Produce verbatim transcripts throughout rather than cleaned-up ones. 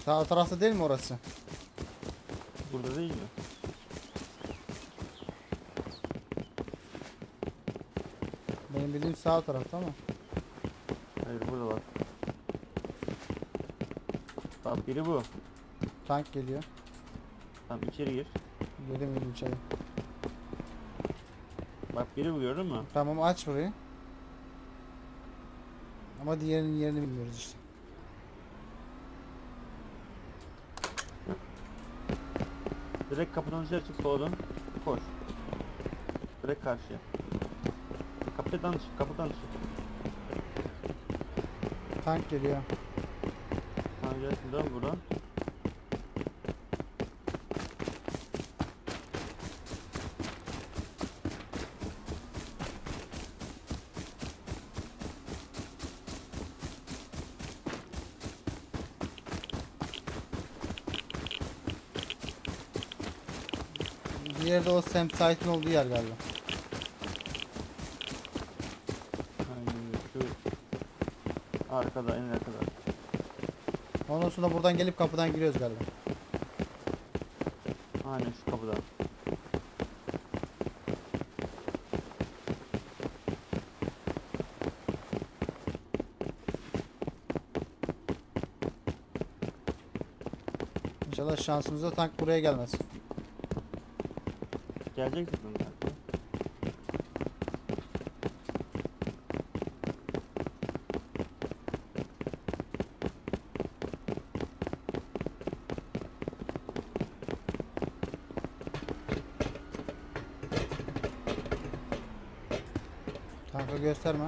Sağ tarafta değil mi orası? Burada değil mi? Benim bildiğim sağ tarafta ama. Hayır burada bak. Bak biri bu. Tank geliyor. Tamam içeri gir. Girdim girdim içeri. Bak biri bu, gördün mü? Tamam, aç burayı. Ama diğerinin yerini bilmiyoruz işte. Direkt kapıdan dışarı çık, sola dön. Koş. Direkt karşıya. Kapıdan dışarı, kapıdan dışarı. Tank geliyor. Tamam gelsin, dön buradan. Diğeri de o Sam Site'in olduğu yer galiba. Aynen şu arkada, en arkada. Ondan sonra buradan gelip kapıdan giriyoruz galiba. Aynen şu kapıdan. İnşallah şansımıza tank buraya gelmez. Gelecek zaten kanka. Tankı gösterme.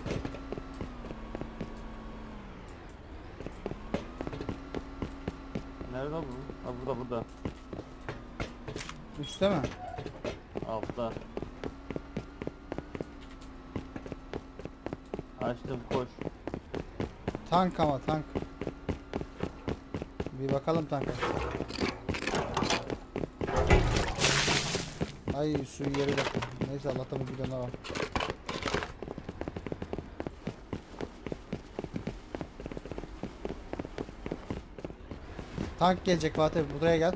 Nerede bu? Ha burada, burada. Üstte mi? Altta. Açtım, koş. Tank ama tank. Bir bakalım tanka. Ay suyu yere de. Neyse Allah'tan bir bidon var. Tank gelecek Fatih, buraya gel.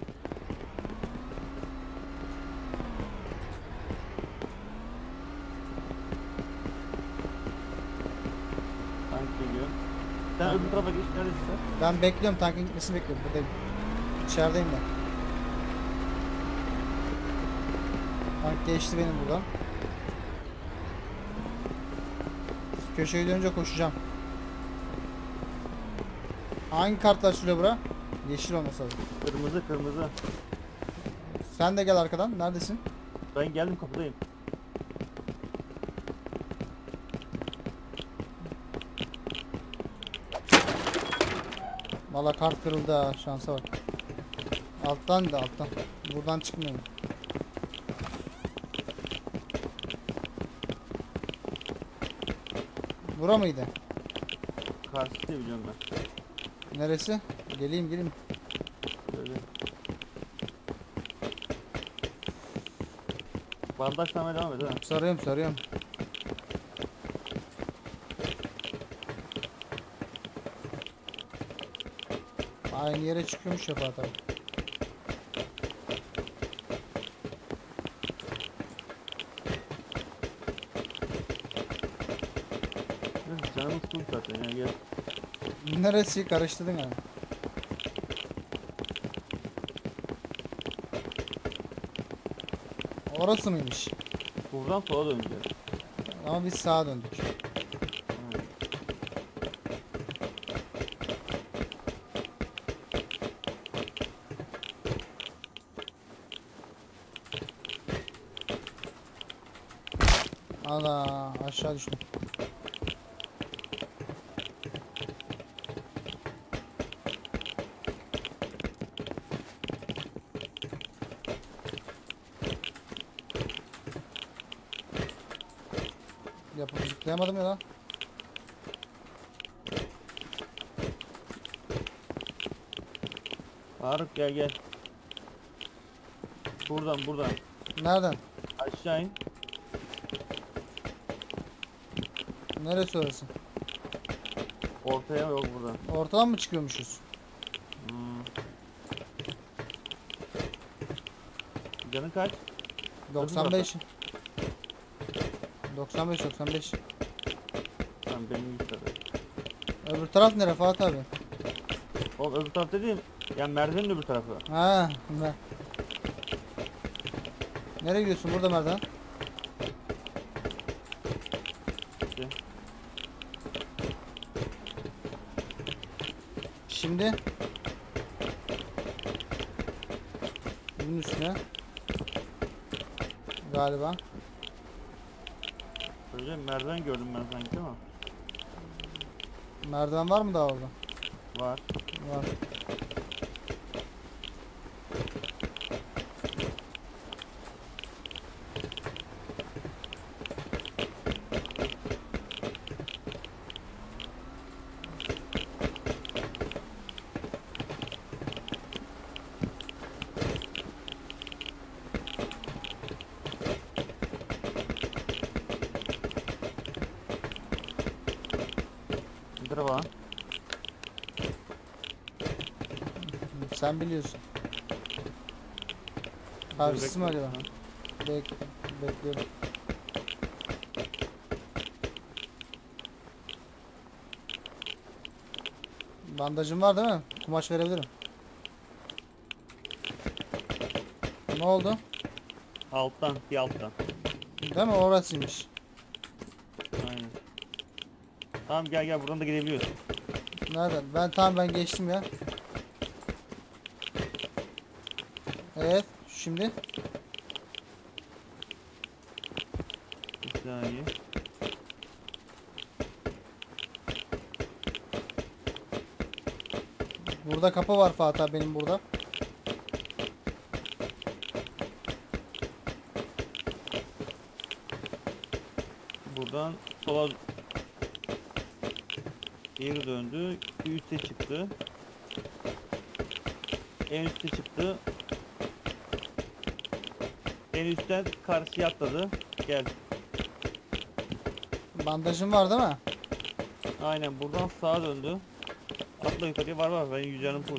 Tank geliyor. Sen öbür tarafa geç, neredesin sen? Ben bekliyorum, tankın gitmesini bekliyorum. Buradayım. İçerideyim ben. Tank geçti benim buradan. Köşeyi dönünce koşacağım. Hangi kartlar sürüyor bura? Yeşil olması lazım. Kırmızı, kırmızı. Sen de gel arkadan. Neredesin? Ben geldim, kapıdayım. Valla kart kırıldı ha, şansa bak. Alttan da alttan. Buradan çıkmıyorum. Bura mıydı? Karşı diye biliyorum ben. Neresi? Geleyim geleyim. Böyle. Bandajlamaya devam et ha. Sarıyorum sarıyorum. Aynı yere çıkıyormuş ya Fatih abi. Canımız full zaten ya, gel. Neresi karıştırdın yani. Orası mıymış? Buradan sola döneceğiz. Ama biz sağa döndük. Allah aşağı düştüm. Yapıp zıplayamadım ya lan. Faruk gel gel. Buradan buradan. Nereden? Aşağı in. Neresi orası? Ortaya yok buradan. Ortadan mı çıkıyormuşuz? Hmm. Canın kaç? doksan beş. doksan beş doksan beş. Tamam benim yüz tabii. Öbür taraf nere Fatih abi? Oğlum öbür taraf dediğim yani merdivenin öbür tarafı. Ha, ne? Nereye gidiyorsun burada merdiven? İşte. Şimdi bunun üstüne galiba. Böyle merdiven gördüm ben sanki ama. Merdiven var mı daha orada? Var. Var. İndir bana. Sen biliyorsun. Karşısı mı Bekle. acaba? Bek bekliyorum. Bandajım var değil mi? Kumaş verebilirim. Ne oldu? Alttan, bir alttan. Değil mi? Orasıymış. Aynen. Tamam gel gel buradan da gidebiliyorsun. Nereden? Ben tamam ben geçtim ya. Evet. Şimdi Bir saniye. burada kapı var Fatih abi benim burada. Buradan sola geri döndü. Bir üste çıktı. En üste çıktı. En üstten karşıya atladı. Gel. Bandajım var değil mi? Aynen buradan sağa döndü. Atla yukarıya var var benim yüzcanım full.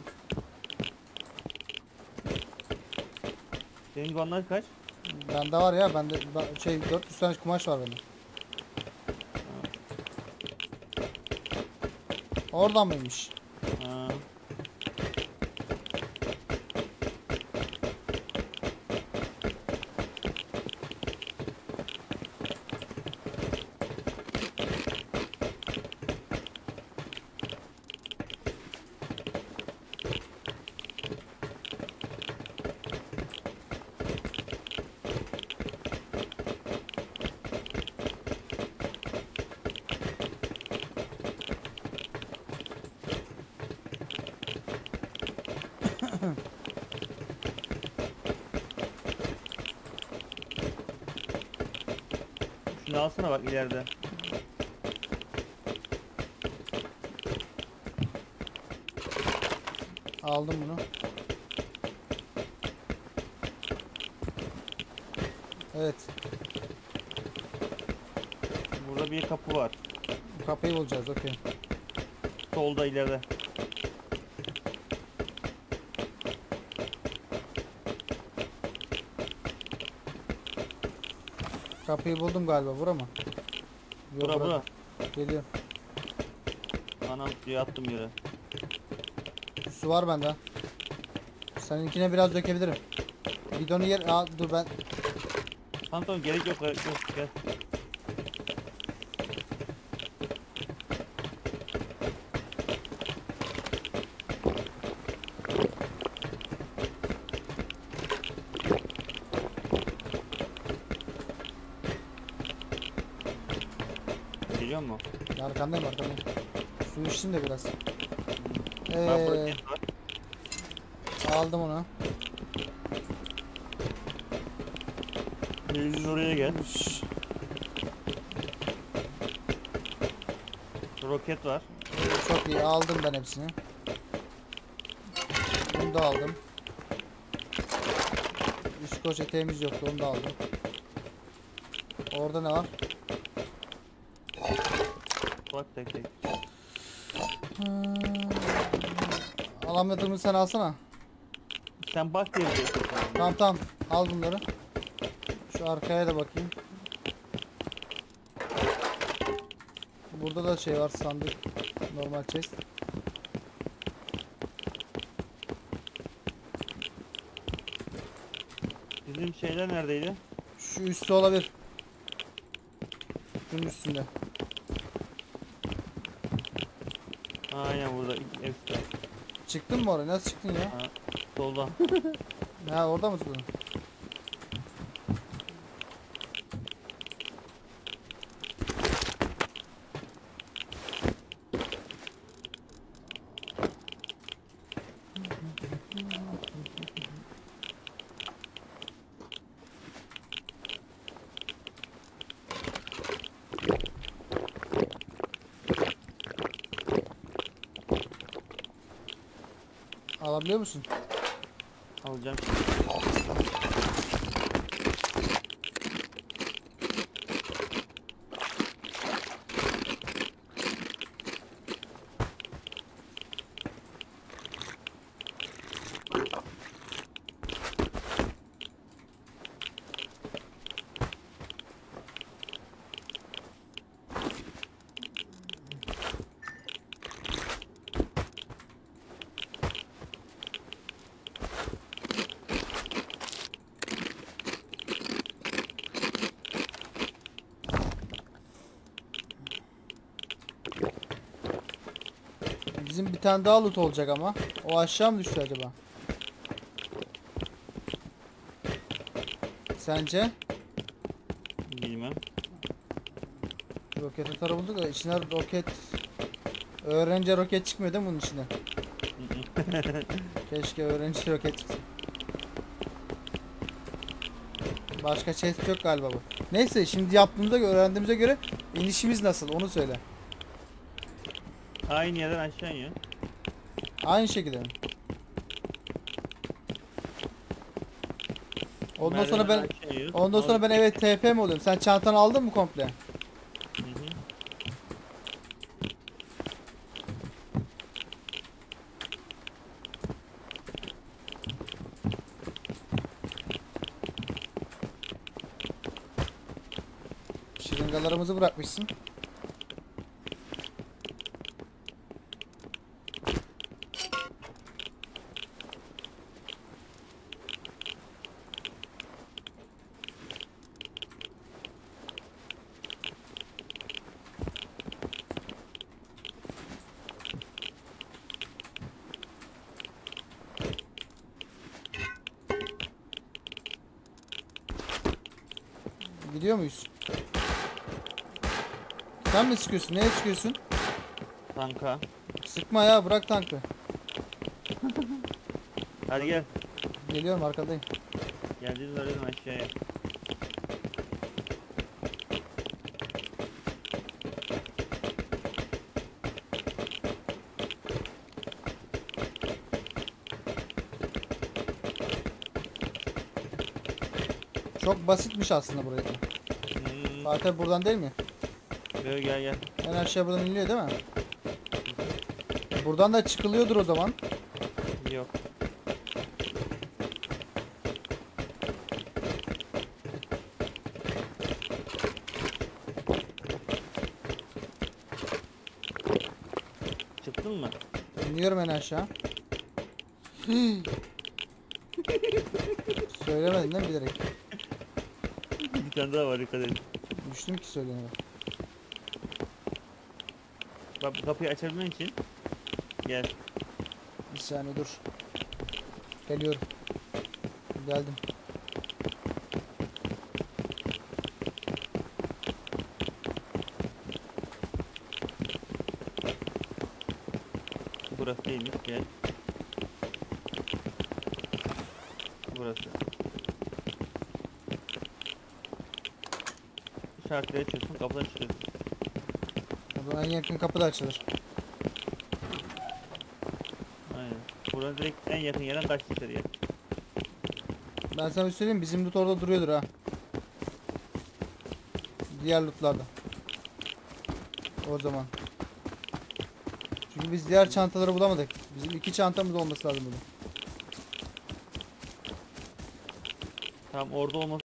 Senin bandaj kaç? Bende var ya. Bende ba- şey dört yüz tane kumaş var benim. Oradan mıymış? Ha. Şunu alsana bak ileride. Aldım bunu. Evet. Burada bir kapı var. Kapıyı bulacağız. Okey. Solda ileride. Kapıyı buldum galiba. Bura mı? Yok, Bura bura. Geliyor. Anam suya attım yere. Su var bende. Seninkine biraz dökebilirim. Bidonu yer... Aa, dur ben... Tamam tamam gerek yok gerek yok gel. Geliyor mu? Arkandayım arkandayım. Su içtim de biraz. Ben Ee, burada kes var. aldım onu. Yüzün oraya gel. Şş, Roket var. çok iyi aldım ben hepsini. Bunu da aldım. İskoç eteğimiz yoktu onu da aldım. Orada ne var? Bak tek tek. Hmm, alamadığımı sen alsana. Sen bak diye bir şey. Tamam tamam. Al bunları. Şu arkaya da bakayım. Burada da şey var, sandık. Normal chest. Bizim şeyler neredeydi? Şu üstü olabilir. Şunun üstünde. Aynen burada ilk en üstte. Çıktın mı oraya? Nasıl çıktın ya? Ha, solda. Ha, orada mı çıktın? Alabiliyor musun? Alacağım. Bizim bir tane daha loot olacak ama. O aşağı mı düştü acaba? Sence? Bilmem. Roket atarı bulduk da içine roket... Öğrenci roket çıkmıyor değil mi bunun içine? Keşke öğrenci roket çıksın. Başka chest yok galiba bu. Neyse, şimdi yaptığımıza göre, öğrendiğimize göre inişimiz nasıl onu söyle. Aynı yerden aşağı iniyor. Aynı şekilde mi? Ondan sonra ben Merdivenden aşağı iniyoruz. ondan sonra ben evet T P mi oluyorum? Sen çantanı aldın mı komple? Hı hı. Şırıngalarımızı bırakmışsın. Gidiyor muyuz? Sen mi sıkıyorsun? Neye sıkıyorsun? Tanka. Sıkma ya, bırak tankı. Hadi gel. Geliyorum, arkadayım. Geleceğiz oradan aşağıya. Çok basitmiş aslında burayı. Hmm. Fatih buradan değil mi? Gel gel gel. En aşağı buradan iniliyor değil mi? E, buradan da çıkılıyordur o zaman. Yok. Çıktın mı? İniyorum en aşağı. Söylemedin değil mi bilerek? Bir tane daha var, dikkat edin. Düştüm ki söyleyemem. Bak, bu kapıyı açabilmen için gel. Bir saniye dur. Geliyorum. Geldim. Burası değilmiş, gel. Burası. Şarkıyı açıyorsun, kapıdan çıkıyorsun. O zaman en yakın kapı da açılır. Aynen. Buradan direkt en yakın yerden kaç dışarıya. Ben sana bir söyleyeyim, bizim loot orada duruyordur ha. Diğer lootlarda. O zaman. Çünkü biz diğer çantaları bulamadık. Bizim iki çantamız olması lazım burada. Tamam orada olması